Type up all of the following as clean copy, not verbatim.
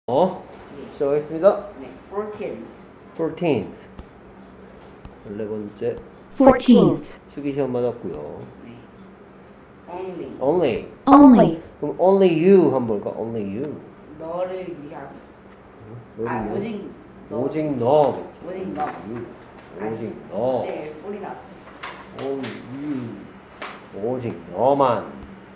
시작하겠습니다. 네, 14th. 14th. 14번째 14th. 실기시험 맞았고요. 네. Only. Only. Only. 그럼 only you 한번 볼까? Only you. 너를 위한. 너를 위해. 오직 너. 오직 너. 오직 너. You. 아니, 오직 너. 이제 뿔이 났지. Only you. 오직 너만.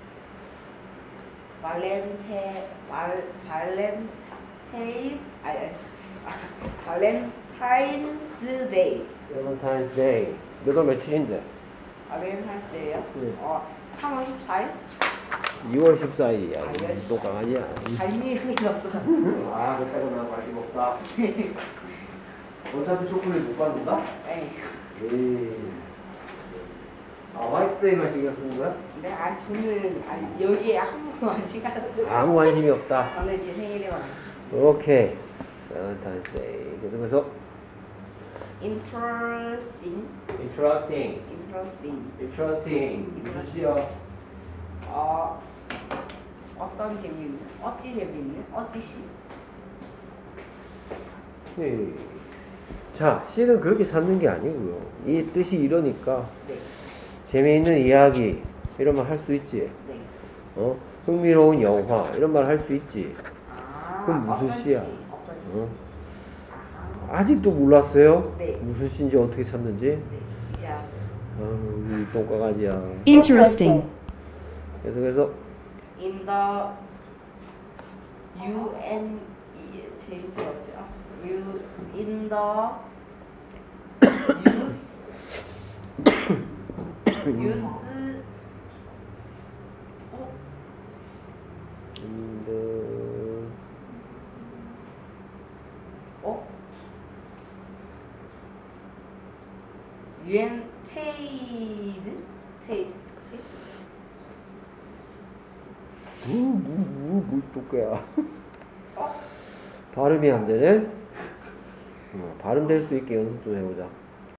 발렌타인스 데이. Valentine's Day. 몇월 며칠인데? 발렌타인스 데이요? 네. 3월 14일? 2월 14일이야. 또 강아지야. 관심이 없어서. 아, 그렇다고 난 관심 없다. 어차피 초콜릿 못 받는다? 네. 에이. 화이트데이만 신경 쓰는 거야? 근데 저는 여기에 아무 관심이 없어요. 아무 관심이 없다. 저는 제 생일에만 알겠습니다. 오케이. Valentine's Day. 계속해서 Interesting. Interesting. Interesting. Interesting. 무슨 시야? 어떤 재미있는? 어찌 재미있는? 어찌 시? 네. 자, 시는 그렇게 찾는 게 아니고요. 이 뜻이 이러니까 네. 재미있는 이야기 이런 말 할 수 있지. 네. 흥미로운 영화 이런 말 할 수 있지. 아, 그럼 무슨 어떤 시야? 시? 어떤 시? 어? 아하. 아직도 몰랐어요? 네. 무슨 시인지 어떻게 찾는지? 네. 이제 알았어요. 우리 똥강아지야. Interesting. 계속해서 In the UN 제일 좋았죠. In the used 유엔 테이드 뭐 똥개야. 발음이 안 되네? 발음 될 수 있게 연습 좀 해보자.